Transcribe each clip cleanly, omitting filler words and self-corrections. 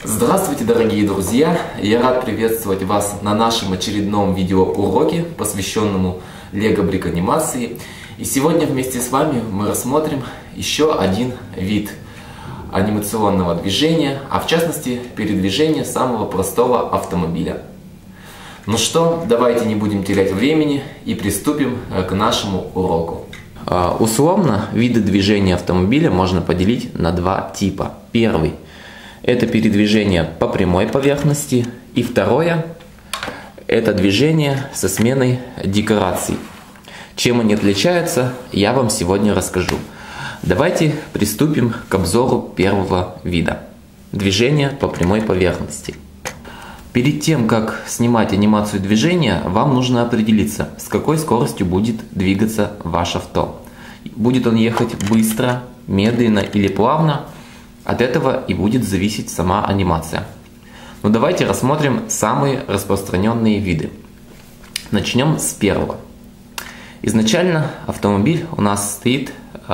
Здравствуйте, дорогие друзья! Я рад приветствовать вас на нашем очередном видеоуроке, посвященному Lego Brick анимации. И сегодня вместе с вами мы рассмотрим еще один вид анимационного движения, а в частности передвижение самого простого автомобиля. Ну что, давайте не будем терять времени и приступим к нашему уроку. Условно виды движения автомобиля можно поделить на два типа. Первый – это передвижение по прямой поверхности, и второе – это движение со сменой декораций. Чем они отличаются, я вам сегодня расскажу. Давайте приступим к обзору первого вида – движение по прямой поверхности. Перед тем, как снимать анимацию движения, вам нужно определиться, с какой скоростью будет двигаться ваше авто. Будет он ехать быстро, медленно или плавно, от этого и будет зависеть сама анимация. Но давайте рассмотрим самые распространенные виды. Начнем с первого. Изначально автомобиль у нас стоит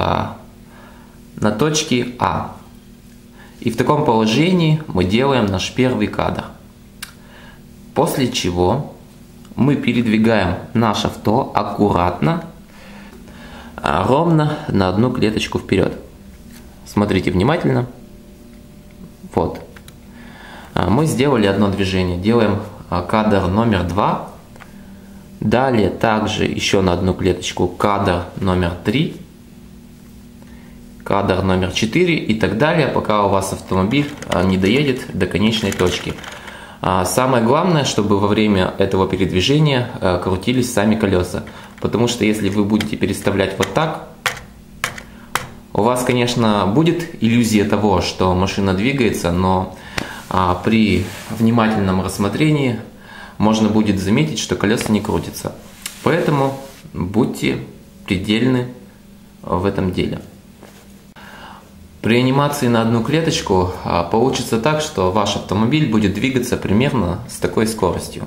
на точке А. И в таком положении мы делаем наш первый кадр. После чего мы передвигаем наше авто аккуратно, ровно на одну клеточку вперед. Смотрите внимательно. Вот. Мы сделали одно движение. Делаем кадр номер 2. Далее также еще на одну клеточку кадр номер 3. Кадр номер 4 и так далее, пока у вас автомобиль не доедет до конечной точки. Самое главное, чтобы во время этого передвижения крутились сами колеса. Потому что если вы будете переставлять вот так, у вас, конечно, будет иллюзия того, что машина двигается, но при внимательном рассмотрении можно будет заметить, что колеса не крутятся. Поэтому будьте предельны в этом деле. При анимации на одну клеточку получится так, что ваш автомобиль будет двигаться примерно с такой скоростью.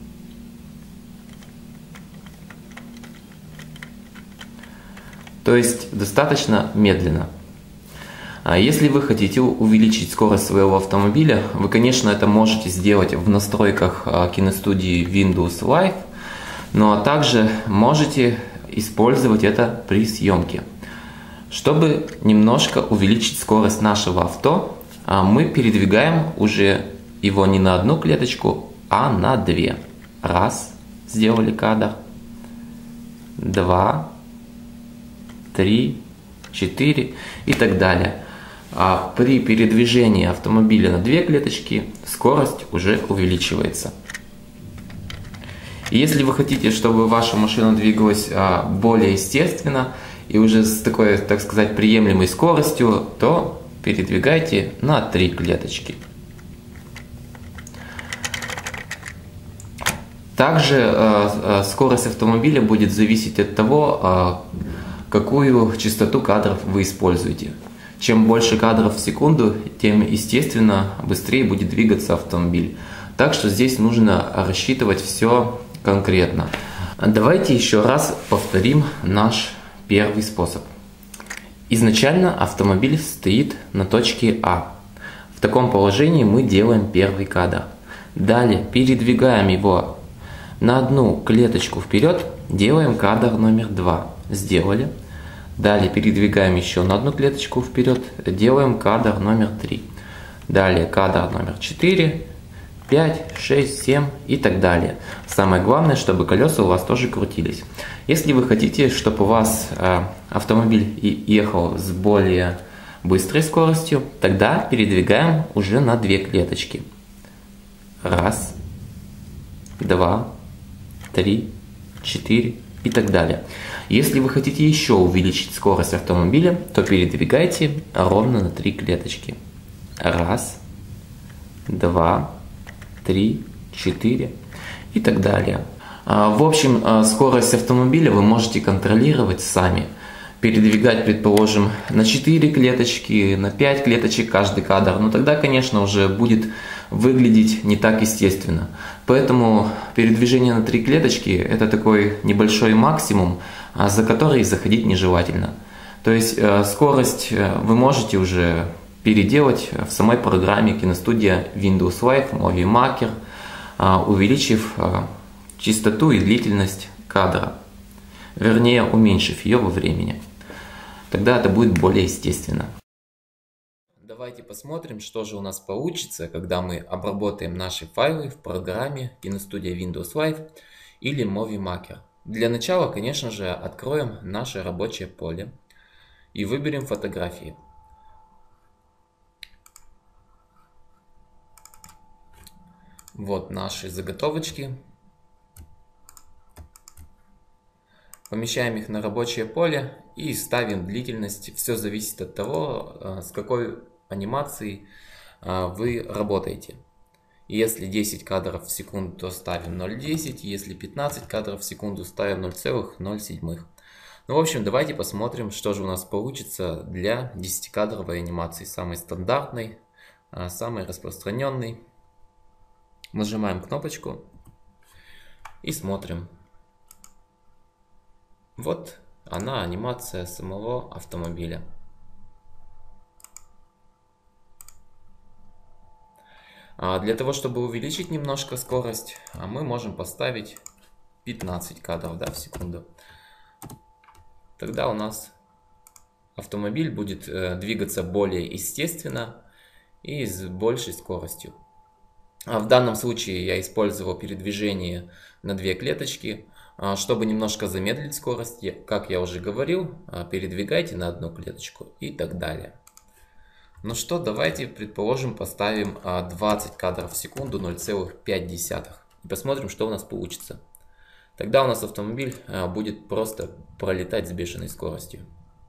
То есть достаточно медленно. Если вы хотите увеличить скорость своего автомобиля, вы, конечно, это можете сделать в настройках киностудии Windows Live, но также можете использовать это при съемке. Чтобы немножко увеличить скорость нашего авто, мы передвигаем уже его не на одну клеточку, а на две. Раз, сделали кадр. 2, 3, 4 и так далее. А при передвижении автомобиля на две клеточки скорость уже увеличивается. И если вы хотите, чтобы ваша машина двигалась более естественно и уже с такой, так сказать, приемлемой скоростью, то передвигайте на 3 клеточки. Также скорость автомобиля будет зависеть от того, какую частоту кадров вы используете. Чем больше кадров в секунду, тем, естественно, быстрее будет двигаться автомобиль. Так что здесь нужно рассчитывать все конкретно. Давайте еще раз повторим наш первый способ. Изначально автомобиль стоит на точке А. В таком положении мы делаем первый кадр. Далее передвигаем его на одну клеточку вперед, делаем кадр номер 2. Сделали. Далее передвигаем еще на одну клеточку вперед, делаем кадр номер 3. Далее кадр номер 4, 5, 6, 7 и так далее. Самое главное, чтобы колеса у вас тоже крутились. Если вы хотите, чтобы у вас автомобиль ехал с более быстрой скоростью, тогда передвигаем уже на 2 клеточки. Раз, 2, 3, 4 и так далее. Если вы хотите еще увеличить скорость автомобиля, то передвигайте ровно на 3 клеточки. Раз, 2, 3, 4 и так далее. В общем, скорость автомобиля вы можете контролировать сами. Передвигать, предположим, на 4 клеточки, на 5 клеточек каждый кадр. Но тогда, конечно, уже будет выглядеть не так естественно. Поэтому передвижение на 3 клеточки – это такой небольшой максимум, за который заходить нежелательно. То есть скорость вы можете уже переделать в самой программе Киностудия Windows Live Movie Maker, увеличив частоту и длительность кадра, вернее уменьшив ее во времени. Тогда это будет более естественно. Давайте посмотрим, что же у нас получится, когда мы обработаем наши файлы в программе Киностудия Windows Live или Movie Maker. Для начала, конечно же, откроем наше рабочее поле и выберем фотографии. Вот наши заготовочки. Помещаем их на рабочее поле и ставим длительность. Все зависит от того, с какой анимацией вы работаете. Если 10 кадров в секунду, то ставим 0,10. Если 15 кадров в секунду, ставим 0,07. Ну, в общем, давайте посмотрим, что же у нас получится для 10-кадровой анимации. Самой стандартной, самой распространенной. Нажимаем кнопочку и смотрим. Вот она, анимация самого автомобиля. Для того, чтобы увеличить немножко скорость, мы можем поставить 15 кадров, в секунду. Тогда у нас автомобиль будет двигаться более естественно и с большей скоростью. В данном случае я использовал передвижение на 2 клеточки. Чтобы немножко замедлить скорость, как я уже говорил, передвигайте на 1 клеточку и так далее. Ну что, давайте, предположим, поставим 20 кадров в секунду, 0,5. И посмотрим, что у нас получится. Тогда у нас автомобиль будет просто пролетать с бешеной скоростью.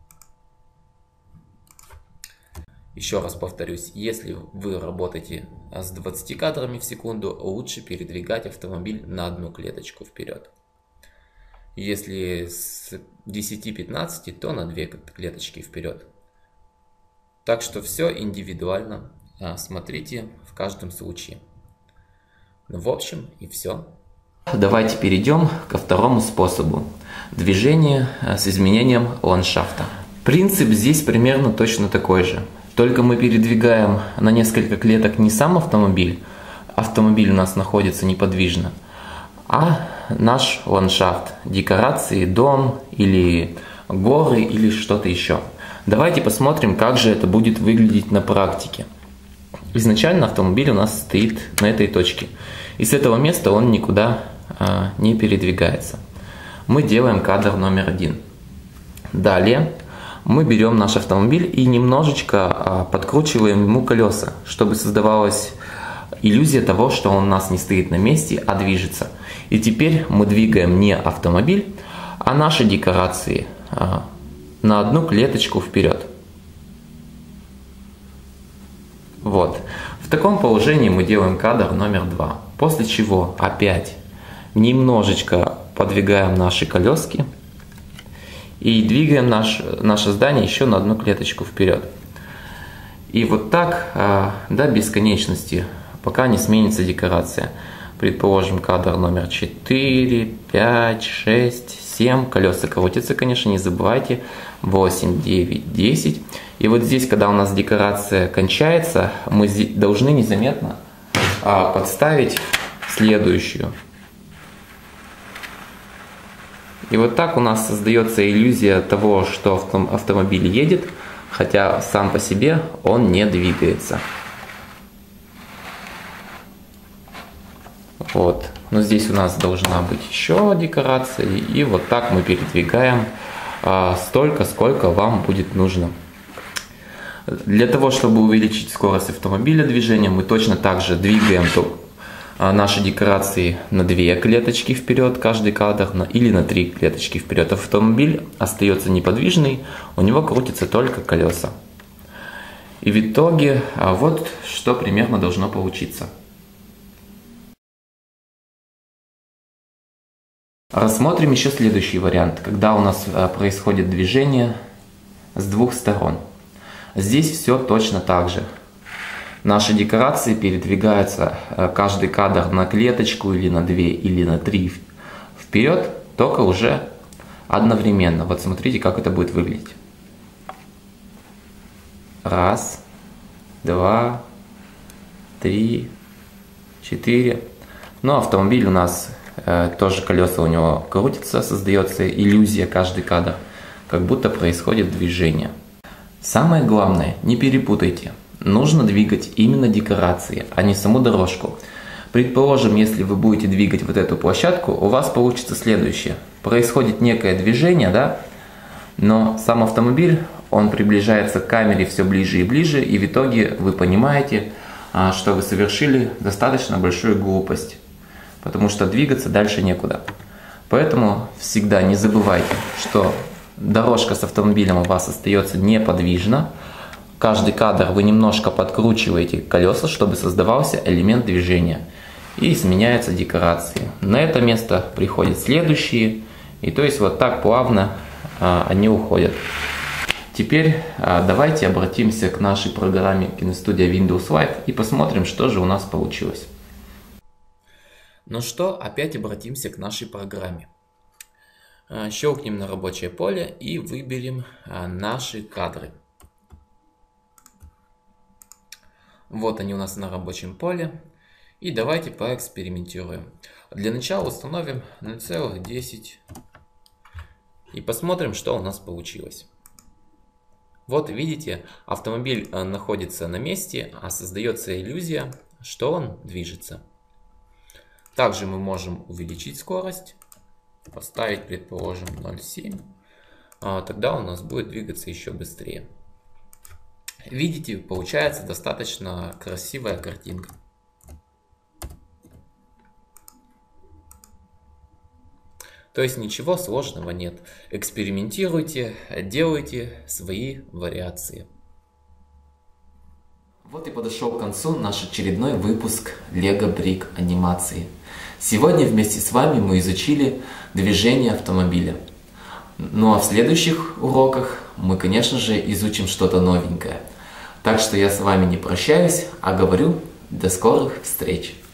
Еще раз повторюсь, если вы работаете с 20 кадрами в секунду, лучше передвигать автомобиль на 1 клеточку вперед. Если с 10-15, то на 2 клеточки вперед. Так что все индивидуально. Смотрите в каждом случае. Ну, в общем, и все. Давайте перейдем ко второму способу. Движение с изменением ландшафта. Принцип здесь примерно точно такой же. Только мы передвигаем на несколько клеток не сам автомобиль. Автомобиль у нас находится неподвижно. А наш ландшафт, декорации, дом или горы или что-то еще. Давайте посмотрим, как же это будет выглядеть на практике. Изначально автомобиль у нас стоит на этой точке. И с этого места он никуда не передвигается. Мы делаем кадр номер 1. Далее мы берем наш автомобиль и немножечко подкручиваем ему колеса, чтобы создавалась иллюзия того, что он у нас не стоит на месте, а движется. И теперь мы двигаем не автомобиль, а наши декорации на 1 клеточку вперед. Вот. В таком положении мы делаем кадр номер 2. После чего опять немножечко подвигаем наши колески и двигаем наше здание еще на 1 клеточку вперед. И вот так до бесконечности, пока не сменится декорация. Предположим, кадр номер 4, 5, 6, 7. Колеса крутятся, конечно, не забывайте. 8, 9, 10. И вот здесь, когда у нас декорация кончается, мы должны незаметно подставить следующую. И вот так у нас создается иллюзия того, что автомобиль едет, хотя сам по себе он не двигается. Вот. Но здесь у нас должна быть еще декорация. И вот так мы передвигаем столько, сколько вам будет нужно. Для того, чтобы увеличить скорость автомобиля движения, мы точно так же двигаем наши декорации на 2 клеточки вперед, каждый кадр, или на 3 клеточки вперед. Автомобиль остается неподвижный, у него крутятся только колеса. И в итоге вот что примерно должно получиться. Рассмотрим еще следующий вариант, когда у нас происходит движение с 2 сторон. Здесь все точно так же. Наши декорации передвигаются каждый кадр на клеточку или на 2 или на 3 вперед, только уже одновременно. Вот смотрите, как это будет выглядеть. Раз, 2, 3, 4. Но автомобиль у нас тоже колеса у него крутятся, создается иллюзия каждый кадр, как будто происходит движение. Самое главное, не перепутайте. Нужно двигать именно декорации, а не саму дорожку. Предположим, если вы будете двигать вот эту площадку, у вас получится следующее. Происходит некое движение, да? Но сам автомобиль, он приближается к камере все ближе и ближе, и в итоге вы понимаете, что вы совершили достаточно большую глупость, потому что двигаться дальше некуда. Поэтому всегда не забывайте, что дорожка с автомобилем у вас остается неподвижна. Каждый кадр вы немножко подкручиваете колеса, чтобы создавался элемент движения. И изменяются декорации. На это место приходят следующие. И то есть вот так плавно они уходят. Теперь давайте обратимся к нашей программе Киностудия Windows Live и посмотрим, что же у нас получилось. Ну что, опять обратимся к нашей программе. Щелкнем на рабочее поле и выберем наши кадры. Вот они у нас на рабочем поле. И давайте поэкспериментируем. Для начала установим 0,10 и посмотрим, что у нас получилось. Вот видите, автомобиль находится на месте, а создается иллюзия, что он движется. Также мы можем увеличить скорость, поставить, предположим, 0,7. Тогда у нас будет двигаться еще быстрее. Видите, получается достаточно красивая картинка. То есть ничего сложного нет. Экспериментируйте, делайте свои вариации. Вот и подошел к концу наш очередной выпуск Lego Brick анимации. Сегодня вместе с вами мы изучили движение автомобиля. Ну а в следующих уроках мы, конечно же, изучим что-то новенькое. Так что я с вами не прощаюсь, а говорю до скорых встреч!